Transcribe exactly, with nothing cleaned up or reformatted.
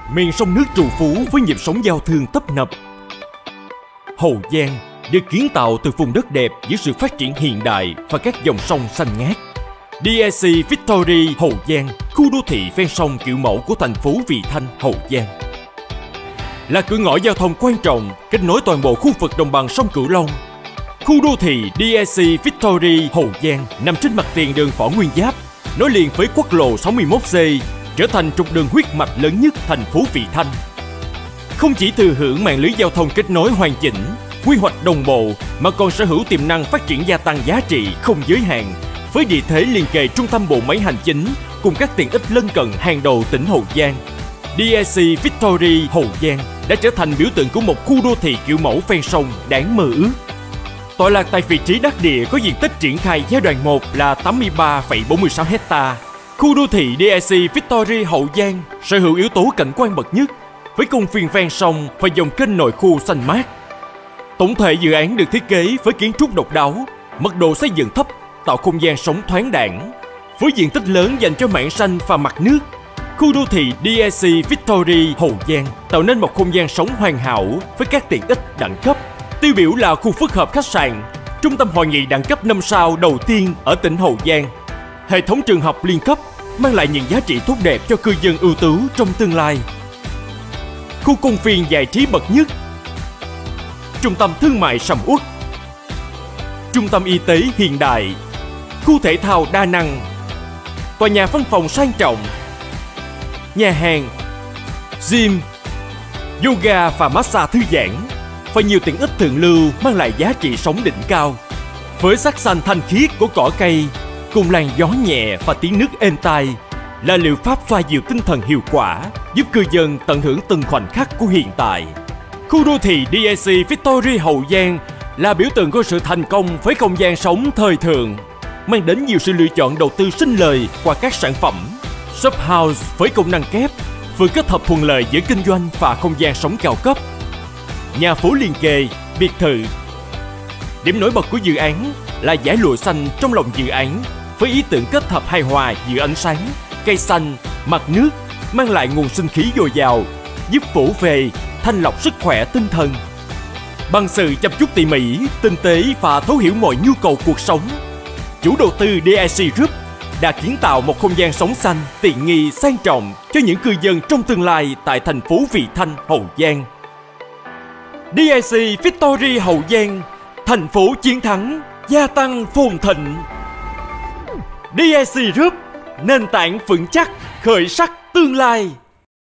miền sông nước trù phú với nhịp sống giao thương tấp nập. Hậu Giang được kiến tạo từ vùng đất đẹp giữa sự phát triển hiện đại và các dòng sông xanh ngát. đê i xê Victory Hậu Giang, khu đô thị ven sông kiểu mẫu của thành phố Vị Thanh, Hậu Giang, là cửa ngõ giao thông quan trọng kết nối toàn bộ khu vực đồng bằng sông Cửu Long. Khu đô thị đê i xê Victory Hậu Giang nằm trên mặt tiền đường Võ Nguyên Giáp, nối liền với quốc lộ sáu mươi mốt C, trở thành trục đường huyết mạch lớn nhất thành phố Vị Thanh. Không chỉ thừa hưởng mạng lưới giao thông kết nối hoàn chỉnh, quy hoạch đồng bộ, mà còn sở hữu tiềm năng phát triển gia tăng giá trị không giới hạn, với địa thế liền kề trung tâm bộ máy hành chính cùng các tiện ích lân cận hàng đầu tỉnh Hậu Giang. đê i xê Victory Hậu Giang đã trở thành biểu tượng của một khu đô thị kiểu mẫu ven sông đáng mơ ước. Tọa lạc tại vị trí đắc địa có diện tích triển khai giai đoạn một là tám mươi ba phẩy bốn mươi sáu héc-ta. Khu đô thị đê i xê Victory Hậu Giang sở hữu yếu tố cảnh quan bậc nhất với công viên ven sông và dòng kênh nội khu xanh mát. Tổng thể dự án được thiết kế với kiến trúc độc đáo, mật độ xây dựng thấp, tạo không gian sống thoáng đãng. Với diện tích lớn dành cho mảng xanh và mặt nước, khu đô thị đê i xê Victory Hậu Giang tạo nên một không gian sống hoàn hảo với các tiện ích đẳng cấp. Tiêu biểu là khu phức hợp khách sạn, trung tâm hội nghị đẳng cấp năm sao đầu tiên ở tỉnh Hậu Giang, hệ thống trường học liên cấp mang lại những giá trị tốt đẹp cho cư dân ưu tú trong tương lai. Khu công viên giải trí bậc nhất, trung tâm thương mại sầm uất, trung tâm y tế hiện đại, khu thể thao đa năng, tòa nhà văn phòng sang trọng, nhà hàng, gym, yoga và massage thư giãn và nhiều tiện ích thượng lưu mang lại giá trị sống đỉnh cao. Với sắc xanh thanh khiết của cỏ cây cùng làn gió nhẹ và tiếng nước êm tai là liệu pháp xoa dịu tinh thần hiệu quả, giúp cư dân tận hưởng từng khoảnh khắc của hiện tại. Khu đô thị đê i xê Victory Hậu Giang là biểu tượng của sự thành công với không gian sống thời thượng, mang đến nhiều sự lựa chọn đầu tư sinh lời qua các sản phẩm shop house với công năng kép, vừa kết hợp thuận lợi giữa kinh doanh và không gian sống cao cấp. Nhà phố liền kề, biệt thự. Điểm nổi bật của dự án là dải lụa xanh trong lòng dự án, với ý tưởng kết hợp hài hòa giữa ánh sáng, cây xanh, mặt nước, mang lại nguồn sinh khí dồi dào, giúp vỗ về, thanh lọc sức khỏe tinh thần. Bằng sự chăm chút tỉ mỉ, tinh tế và thấu hiểu mọi nhu cầu cuộc sống, chủ đầu tư đê i xê Group đã kiến tạo một không gian sống xanh, tiện nghi, sang trọng cho những cư dân trong tương lai tại thành phố Vị Thanh, Hậu Giang. đê i xê Victory Hậu Giang, thành phố chiến thắng, gia tăng phồn thịnh. đê i xê Group, nền tảng vững chắc, khởi sắc tương lai.